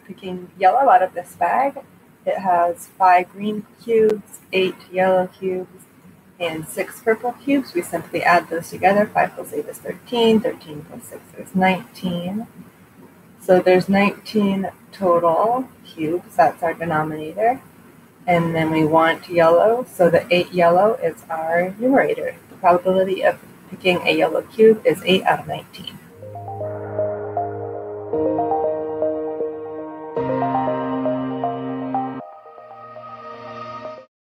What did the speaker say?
picking yellow out of this bag. It has 5 green cubes, 8 yellow cubes, and 6 purple cubes. We simply add those together. 5 plus 8 is 13. 13 plus 6 is 19. So there's 19 total cubes. That's our denominator. And then we want yellow, so the 8 yellow is our numerator. The probability of picking a yellow cube is 8 out of 19.